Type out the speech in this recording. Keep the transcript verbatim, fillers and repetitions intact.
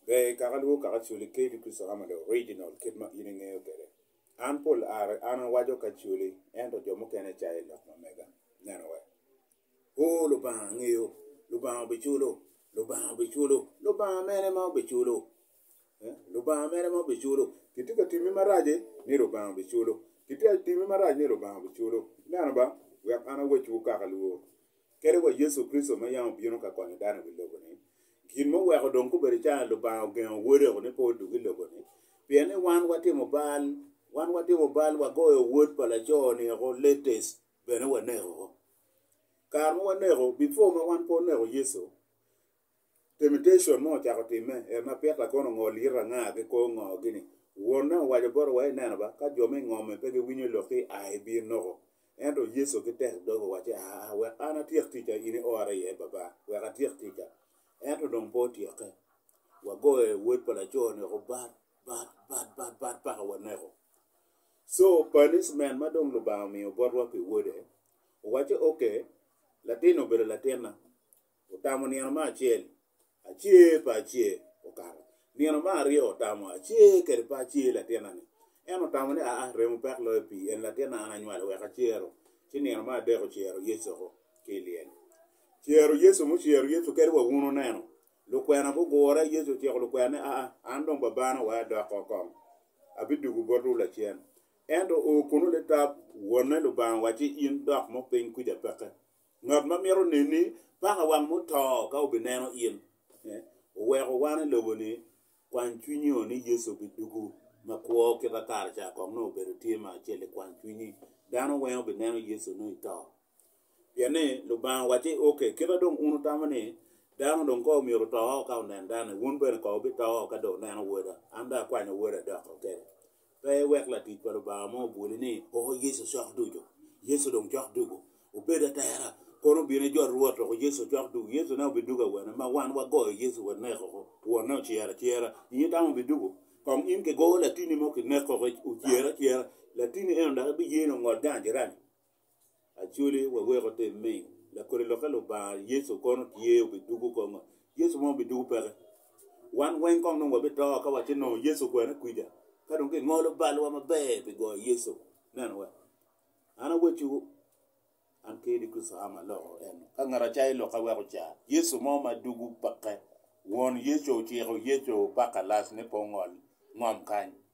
Be kagalu kagachuli kedi Kristo ama the original kidma yininge yotere. An pol are an wajo kachuli ento jomo kene chai lok mamega. Neno we. Oh lubang ngiyo. Lubang bichulo. Lubang bichulo. Lubang mene mo bichulo. Lubang mene mo bichulo. Kitika timi maraje ni lubang bichulo. Kitika timi maraje ni lubang bichulo. Neno ba? We ana wechu kagalu. Kere wa Yesu Kristo ma yang bino ka kwani dana bilogo ni. Kin mo wa ko don ko beri cha lo ba gen wore ko ne po du bilogo ni. Piene wan wati mobile, wan wati mobile wa go e word pala jo ni ko latest bene wa nego. Kar mo wa nego before ma wan po nego Yesu. Temptation mo cha ko time e na peta ko no lira nga ke ko ngo gini. Wona wa je bor wa na ba ka jo me ngome pe ke winyo lo ki ai bi no. Endo Yesu ke tek dogo wache ah we ana tiek tika ini ora ye baba we ka tiek tika endo don po tiek wa go e word pala chone ko bat bat bat bat bat pa wa nego so punishment madong lo ba mi borwa pe wode wache okay latino bere latina utamo ni ma chiel achie pa chie okara ni ma rio tamo achie ke pa chie latina ni eno tamane a remo per lo pi en la tena ananywa we ka chiero chini ma de ko chiero Yesu ko kelien chiero Yesu mu chiero Yesu kere wa uno neno lo kwena go gora Yesu chiero lo kwena a andong babana wa da ko ko abidu go bodu la chien endo o kono le tap wona lo ban wa chi in dok mo pen ku de peke ngat ma mero neni pa wa mo to ka obineno in o we go wan lo boni kwan chunyo ni Yesu bidugu makwo ke bakar cha ko no bere tema chele kwan twini dano we obe neno Yesu no ito yene lo ban wati okay kira dong unu tamane dano dong ko mi ro to ka nen dano won bere ko bi to ka do neno woda anda kwa no woda da ko ke pe wek la ti ko ba mo buli ni o Yesu so dujo Yesu dong jo dugo o bere tayara ko no bi ne jo ruoto ko Yesu jo dugo Yesu na bi dugo wena ma wan wa go Yesu wa ne ko wo no chiera chiera yi tamo bi dugo Kong in ke go latini mo ke neko ko ukiera kiera latini en da bi yeno ngor ganjiran actually we we ko te me la ko lo ka lo ba Yesu kono tie bi dugu ko ngo Yesu mo bi dugu pere wan wen kong no bi to ka wa no Yesu ko na kuida ka don ke ngolo ba lo ma be bi go Yesu nan we ana wechu an ke di ku sa ma lo en ka ngara chai lo ka wa ko cha Yesu mo ma dugu pake won Yesu chi ko Yesu pakalas ne po ngol ngom kan